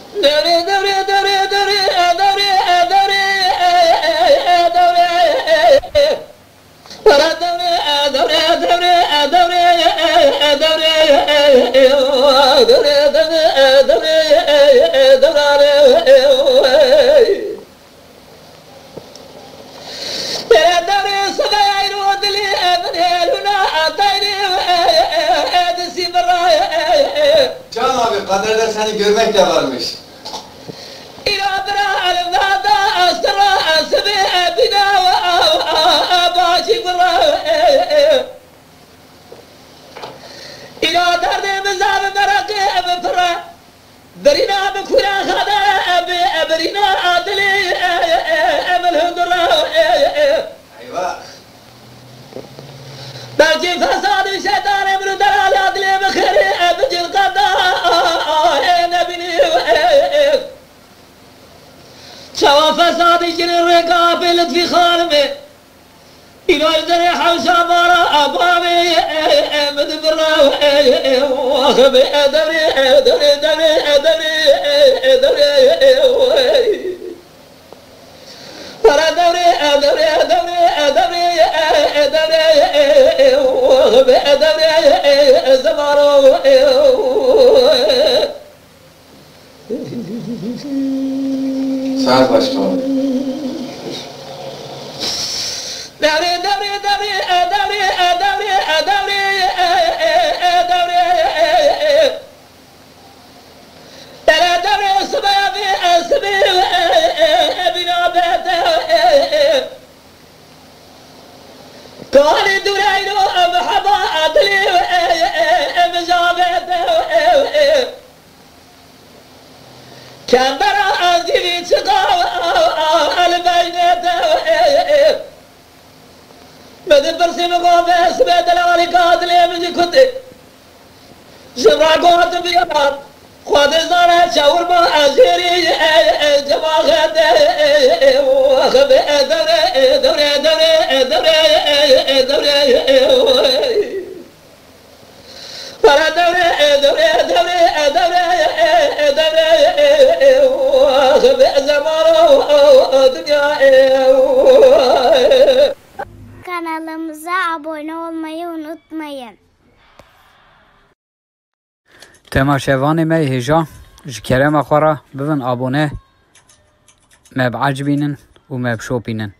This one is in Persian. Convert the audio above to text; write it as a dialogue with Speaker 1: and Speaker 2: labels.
Speaker 1: Can abi kaderde seni görmek de varmış. Eyvah.
Speaker 2: belki fesad şeytan emri delal adli bkhiri ebcil qada nebini سوا فساد جن الرقاب لطفي خالمي إلى الزري حوشا بارا أبابي مدبرا وخبي أدري أدري أدري أدري أدري أدري أدري أدري أدري أدري وخبي أدري زمارو
Speaker 1: Saat başka oldu.
Speaker 2: دوري دوري دوري دوري دوري دوري دوري ترى دوري سبابي سبي بنا بيته كوني دورينو بحبا أدلي بجابته كان برا أنزلي تقاوى البينته بدبر سيمقو بس بدلالي قاتل يمجي كنتي جمع قوات بيمان خواد زانا شاور ما أزيري جمع غد وخبي دوري دوري دوري دوري دوري فلا دوري دوري دوري دوري دوري وخبي زمانو دنيا
Speaker 3: Kanalımıza abone olmayı unutmayın.
Speaker 4: تماشاوان ما هجا جكرم أخرى ببن أبونه ما بعجبينن وما بشوبينن